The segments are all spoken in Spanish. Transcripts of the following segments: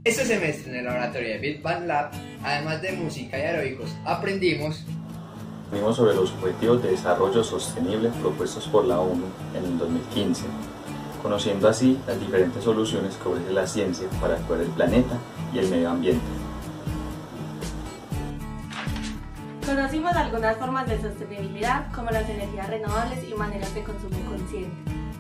Este semestre en el laboratorio de Big Bang Lab, además de música y aeróbicos, aprendimos sobre los objetivos de desarrollo sostenible propuestos por la ONU en el 2015, conociendo así las diferentes soluciones que ofrece la ciencia para cuidar el planeta y el medio ambiente. Conocimos algunas formas de sostenibilidad como las energías renovables y maneras de consumo consciente.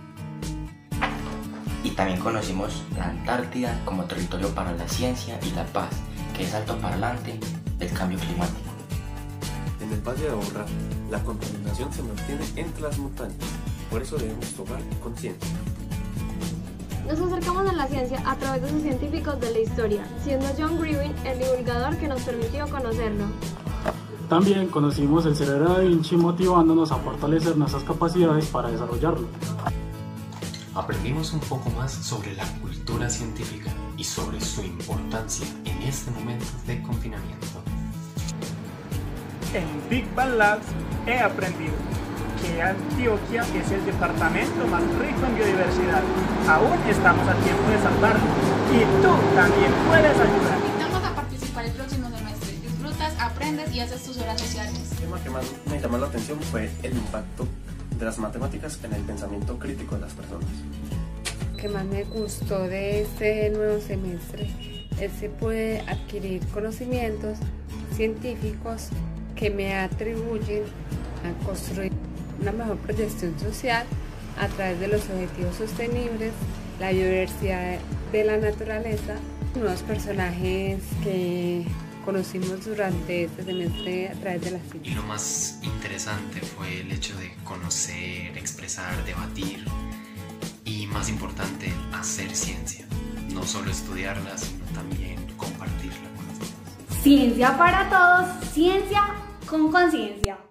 Y también conocimos la Antártida como territorio para la ciencia y la paz, que es altoparlante del cambio climático. En el Valle de Aburrá, la contaminación se mantiene entre las montañas, por eso debemos tomar conciencia. Nos acercamos a la ciencia a través de sus científicos de la historia, siendo John Grievin el divulgador que nos permitió conocerlo. También conocimos el cerebro de Da Vinci, motivándonos a fortalecer nuestras capacidades para desarrollarlo. Aprendimos un poco más sobre la cultura científica y sobre su importancia en este momento de confinamiento. En Big Bang Labs he aprendido que Antioquia es el departamento más rico en biodiversidad. Aún estamos a tiempo de salvarlo y tú también puedes ayudar. Invitamos a participar el próximo semestre. Disfrutas, aprendes y haces tus horas sociales. El tema que más me llamó la atención fue el impacto de las matemáticas en el pensamiento crítico de las personas. Lo que más me gustó de este nuevo semestre es que pude adquirir conocimientos científicos que me atribuyen a construir una mejor proyección social a través de los objetivos sostenibles, la biodiversidad de la naturaleza, nuevos personajes que conocimos durante este semestre a través de la ciencia. Y lo más interesante fue el hecho de conocer, expresar, debatir y, más importante, hacer ciencia. No solo estudiarla, sino también compartirla con los demás. Ciencia para todos, ciencia con conciencia.